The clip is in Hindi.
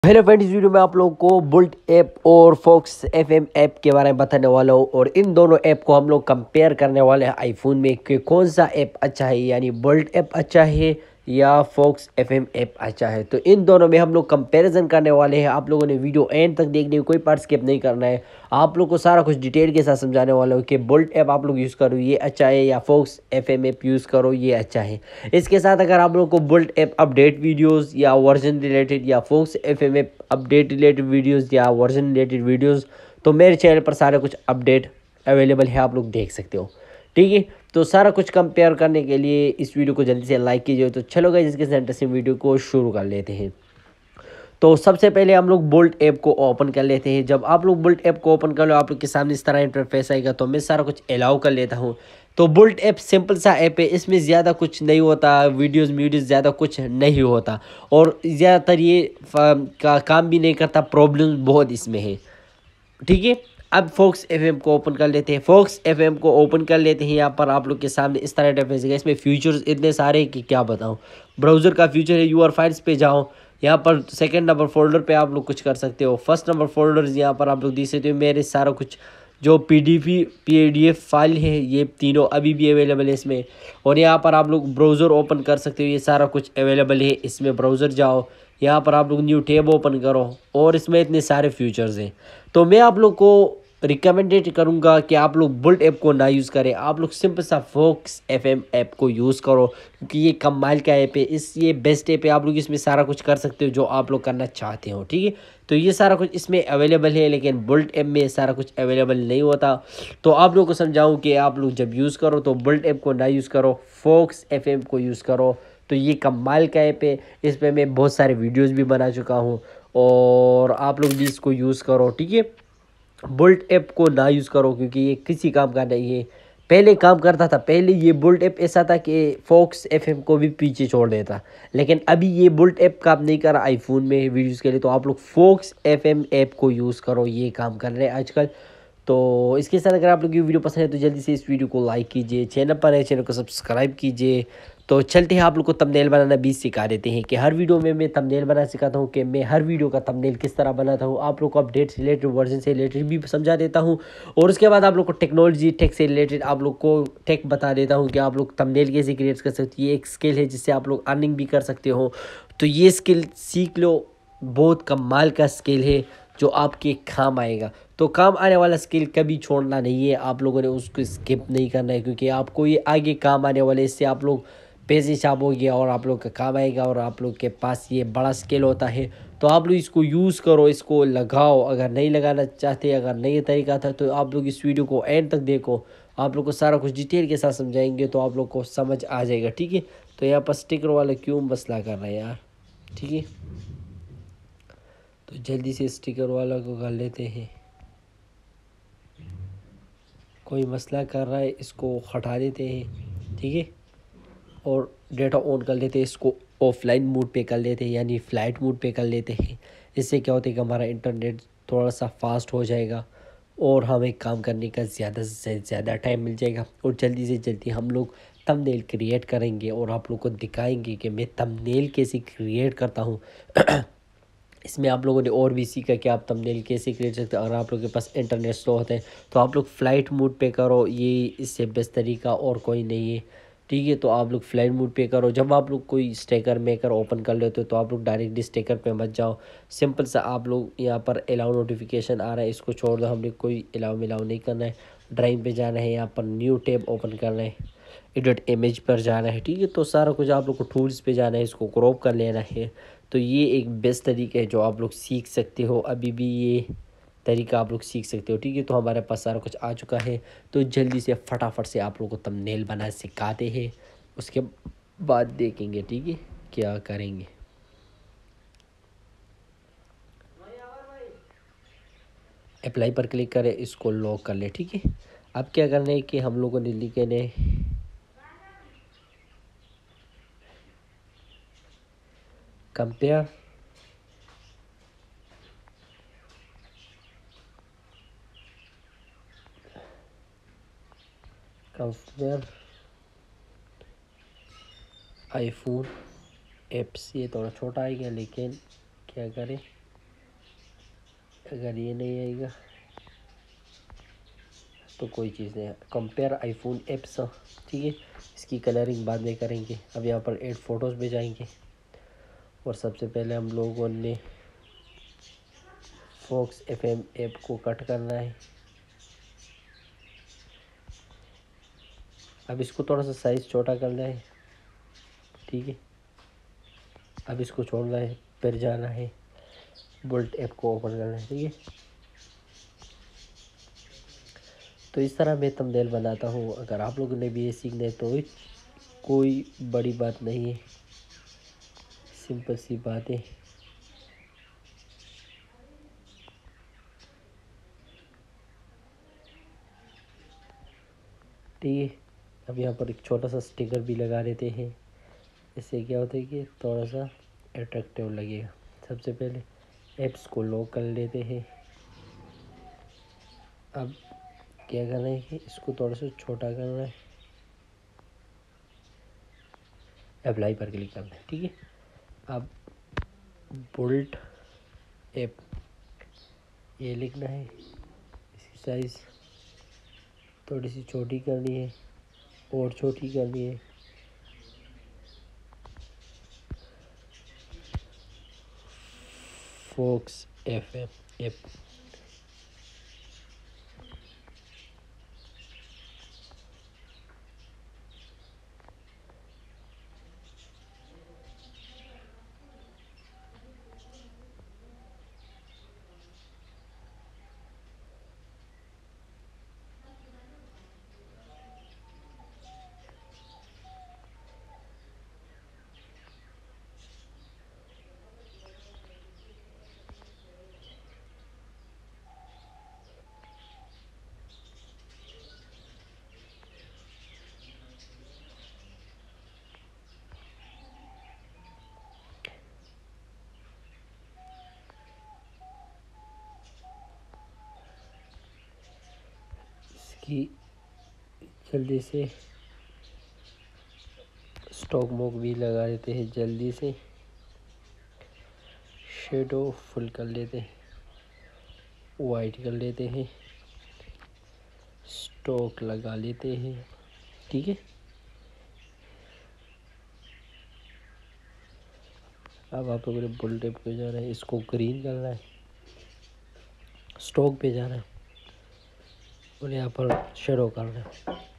हेलो फ्रेंड्स, इस वीडियो में आप लोगों को बुल्ट ऐप और फोक्स एफएम ऐप के बारे में बताने वाला हूँ और इन दोनों ऐप को हम लोग कंपेयर करने वाले हैं आईफोन में कि कौन सा ऐप अच्छा है, यानी बुल्ट ऐप अच्छा है या फोक्स एफएम ऐप अच्छा है। तो इन दोनों में हम लोग कंपैरिजन करने वाले हैं। आप लोगों ने वीडियो एंड तक देखनी है, कोई पार्ट स्किप नहीं करना है। आप लोग को सारा कुछ डिटेल के साथ समझाने वाला हूँ कि बुल्ट ऐप आप लोग यूज़ करो ये अच्छा है या फोक्स एफएम ऐप यूज़ करो ये अच्छा है। इसके साथ अगर आप लोग को बुल्ट ऐप अपडेट वीडियोस या वर्जन रिलेटेड या Fox FM app update related videos या वर्जन रिलेटेड वीडियोस, तो मेरे चैनल पर सारे कुछ अपडेट अवेलेबल है, आप लोग देख सकते हो। ठीक है, तो सारा कुछ कंपेयर करने के लिए इस वीडियो को जल्दी से लाइक कीजिए। तो चलो गाइस, इसके इंटरेस्टिंग वीडियो को शुरू कर लेते हैं। तो सबसे पहले हम लोग बोल्ट ऐप को ओपन कर लेते हैं। जब आप लोग बोल्ट ऐप को ओपन कर लो, आप लोग के सामने इस तरह इंटरफेस आएगा। तो मैं सारा कुछ अलाउ कर लेता हूँ। तो बोल्ट ऐप सिंपल सा ऐप है, इसमें ज़्यादा कुछ नहीं होता, वीडियोज़ ज़्यादा कुछ नहीं होता और ज़्यादातर ये का काम भी नहीं करता, प्रॉब्लम बहुत इसमें है। ठीक है, अब फोक्स एफएम को ओपन कर लेते हैं। फोक्स एफएम को ओपन कर लेते हैं। यहाँ पर आप लोग के सामने इस तरह इंटरफेस है। इसमें फीचर्स इतने सारे हैं कि क्या बताऊँ। ब्राउज़र का फीचर है, यूआर फाइल्स पे जाओ, यहाँ पर सेकंड नंबर फोल्डर पे आप लोग कुछ कर सकते हो। फर्स्ट नंबर फोल्डर्स यहाँ पर आप लोग देख सकते हो। मेरे सारा कुछ जो पीडीएफ फाइल है ये तीनों अभी भी अवेलेबल है इसमें। और यहाँ पर आप लोग ब्राउज़र ओपन कर सकते हो, ये सारा कुछ अवेलेबल है इसमें। ब्राउज़र जाओ, यहाँ पर आप लोग न्यू टैब ओपन करो और इसमें इतने सारे फीचर्स हैं। तो मैं आप लोग को रिकमेंडेड करूंगा कि आप लोग बुल्ट ऐप को ना यूज़ करें, आप लोग सिंपल सा फोक्स एफएम ऐप को यूज़ करो, क्योंकि ये कमाल का ऐप है। ये बेस्ट ऐप है, आप लोग इसमें सारा कुछ कर सकते हो जो आप लोग करना चाहते हो। ठीक है, तो ये सारा कुछ इसमें अवेलेबल है, लेकिन बुल्ट ऐप में सारा कुछ अवेलेबल नहीं होता। तो आप लोग को समझाऊँ कि आप लोग जब यूज़ करो तो बुल्ट ऐप को ना यूज़ करो, फोक्स एफएम को यूज़ करो। तो ये कमाल का ऐप है, इस पर मैं बहुत सारे वीडियोज़ भी बना चुका हूँ और आप लोग भी इसको यूज़ करो। ठीक है, बुल्ट ऐप को ना यूज़ करो क्योंकि ये किसी काम का नहीं है। पहले काम करता था, पहले ये बुल्ट ऐप ऐसा था कि फोक्स एफएम को भी पीछे छोड़ देता, लेकिन अभी ये बुल्ट ऐप काम नहीं कर रहा आईफोन में वीडियोज़ के लिए। तो आप लोग फोक्स एफएम ऐप को यूज़ करो, ये काम कर रहे हैं आजकल। तो इसके साथ अगर आप लोग की वीडियो पसंद है तो जल्दी से इस वीडियो को लाइक कीजिए, चैनल पर है चैनल को सब्सक्राइब कीजिए। तो चलते हैं, आप लोग को थंबनेल बनाना भी सिखा देते हैं कि हर वीडियो में मैं थंबनेल बना सिखाता हूँ कि मैं हर वीडियो का थंबनेल किस तरह बनाता हूँ। आप लोग को अपडेट से रिलेटेड, वर्जन से रिलेटेड भी समझा देता हूँ और उसके बाद आप लोग को टेक्नोलॉजी टेक से रिलेटेड आप लोग को टेक बता देता हूँ कि आप लोग थंबनेल कैसे क्रिएट कर सकते हो। ये एक स्किल है जिससे आप लोग अर्निंग भी कर सकते हो। तो ये स्किल सीख लो, बहुत कमाल का स्किल है जो आपके काम आएगा। तो काम आने वाला स्किल कभी छोड़ना नहीं है, आप लोगों ने उसको स्किप नहीं करना है, क्योंकि आपको ये आगे काम आने वाले, इससे आप लोग पैसे छापोगे और आप लोग का काम आएगा और आप लोग के पास ये बड़ा स्किल होता है। तो आप लोग इसको यूज़ करो, इसको लगाओ। अगर नहीं लगाना चाहते, अगर नहीं तरीका था, तो आप लोग इस वीडियो को एंड तक देखो, आप लोग को सारा कुछ डिटेल के साथ समझाएंगे तो आप लोग को समझ आ जाएगा। ठीक है, तो यहाँ पर स्टिकर वाला क्यों मसला कर रहा है यार। ठीक है, तो जल्दी से स्टिकर वाला को कर लेते हैं। कोई मसला कर रहा है, इसको हटा देते हैं। ठीक है, और डेटा ऑन कर लेते हैं, इसको ऑफलाइन मोड पे कर लेते हैं, यानी फ़्लाइट मोड पे कर लेते हैं। इससे क्या होता है कि हमारा इंटरनेट थोड़ा सा फास्ट हो जाएगा और हमें काम करने का ज़्यादा से ज़्यादा टाइम मिल जाएगा और जल्दी से जल्दी हम लोग थंबनेल क्रिएट करेंगे और आप लोग को दिखाएंगे कि मैं थंबनेल कैसे क्रिएट करता हूँ। इसमें आप लोगों ने और भी सीखा कि आप थंबनेल कैसे क्रिएट सकते हैं। अगर आप लोगों के पास इंटरनेट स्लो होता है तो आप लोग फ़्लाइट मोड पे करो, ये इससे बेस्ट तरीका और कोई नहीं है। ठीक है, तो आप लोग फ़्लाइट मोड पे करो। जब आप लोग कोई स्टेकर मेकर ओपन कर लेते हो तो आप लोग डायरेक्टली स्टेकर पे मत जाओ। सिंपल सा आप लोग यहाँ पर अलाउ नोटिफिकेशन आ रहा है, इसको छोड़ दो, हमने कोई अलाउ मिलाउ नहीं करना है। ड्राइंग पे जाना है, यहाँ पर न्यू टैब ओपन करना है, एडिट इमेज पर जाना है। ठीक है, तो सारा कुछ आप लोग को टूल्स पे जाना है, इसको क्रॉप कर लेना है। तो ये एक बेस्ट तरीका है जो आप लोग सीख सकते हो, अभी भी ये तरीका आप लोग सीख सकते हो। ठीक है, तो हमारे पास सारा कुछ आ चुका है। तो जल्दी से फटाफट से आप लोग को थंबनेल बनाना सिखाते हैं, उसके बाद देखेंगे ठीक है क्या करेंगे। अप्लाई पर क्लिक करें, इसको लॉक कर ले। ठीक है, अब क्या करना है कि हम लोगों ने लिखे ने कंपेयर कंपेयर आईफोन ऐप्स। ये थोड़ा छोटा आ गया, लेकिन क्या करें, अगर ये नहीं आएगा तो कोई चीज़ नहीं है। कंपेयर आईफोन ऐप्स, ठीक है, इसकी कलरिंग बाद में करेंगे। अब यहाँ पर ऐड फ़ोटोज़ पे जाएंगे और सबसे पहले हम लोगों ने फॉक्स एफएम ऐप को कट करना है। अब इसको थोड़ा सा साइज़ छोटा करना है, ठीक है। अब इसको छोड़ना है, फिर जाना है बोल्ट ऐप को ओपन करना है, ठीक है। तो इस तरह मैं थंबनेल बनाता हूँ। अगर आप लोगों ने भी ये सीखना है तो कोई बड़ी बात नहीं है, सिंपल सी बात है। ठीक है, अब यहाँ पर एक छोटा सा स्टिकर भी लगा देते हैं। इससे क्या होता है कि थोड़ा सा अट्रैक्टिव लगेगा। सबसे पहले ऐप्स को लॉक कर लेते हैं। अब क्या करना है कि इसको थोड़ा सा छोटा करना है, अप्लाई पर क्लिक करना है, ठीक है। अब बोल्ट ऐप ये लिखना है, इसकी साइज़ थोड़ी सी छोटी करनी है और छोटी करनी है। फॉक्स एफएम ऐप, इसकी जल्दी से स्टॉक मोक भी लगा देते हैं, जल्दी से शेडो फुल कर लेते हैं, वाइट कर लेते हैं, स्टॉक लगा लेते हैं, ठीक है। अब आप लोगों ने बुल टेप पे जाना है, इसको ग्रीन करना है, स्टॉक पे जाना है और यहाँ पर शेडो करना है।